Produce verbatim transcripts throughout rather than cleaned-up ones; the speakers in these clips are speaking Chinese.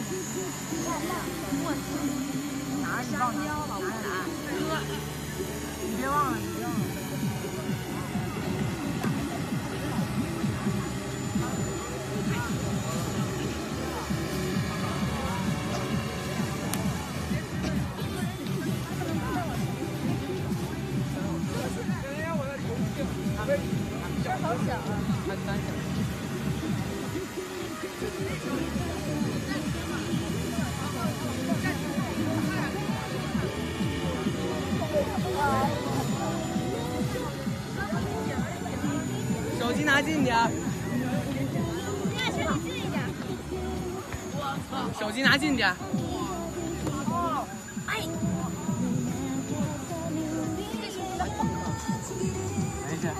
拿香蕉吧，我拿。哥，你别忘了，你别忘了。 好小啊！ 还三小。手机拿近点儿。 那身体近一点。 我操！手机拿近点儿。 哦，哎。 没事。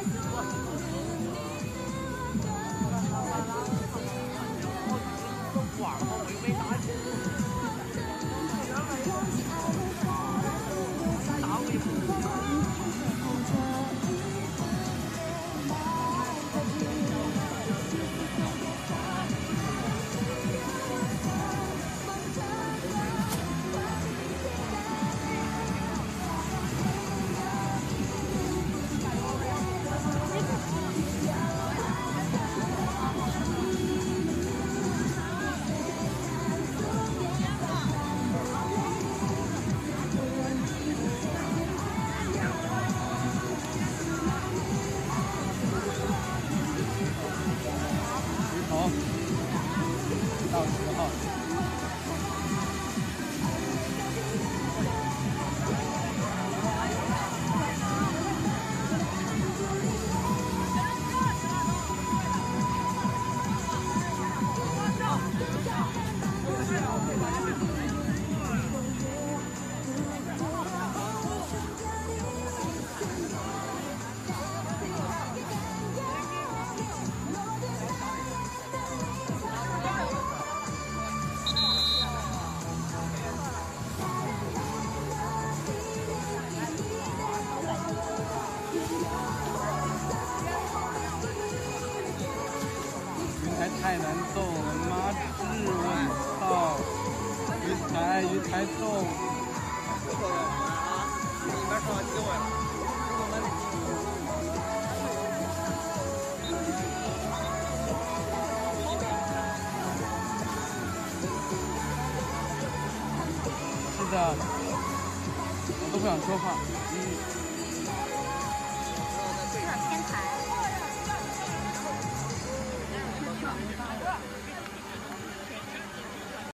管了，我又没打起。打我一会好，到十号。太难揍了，妈治我操！鱼台鱼台揍！你们说机会了，我们是的，我都不想说话。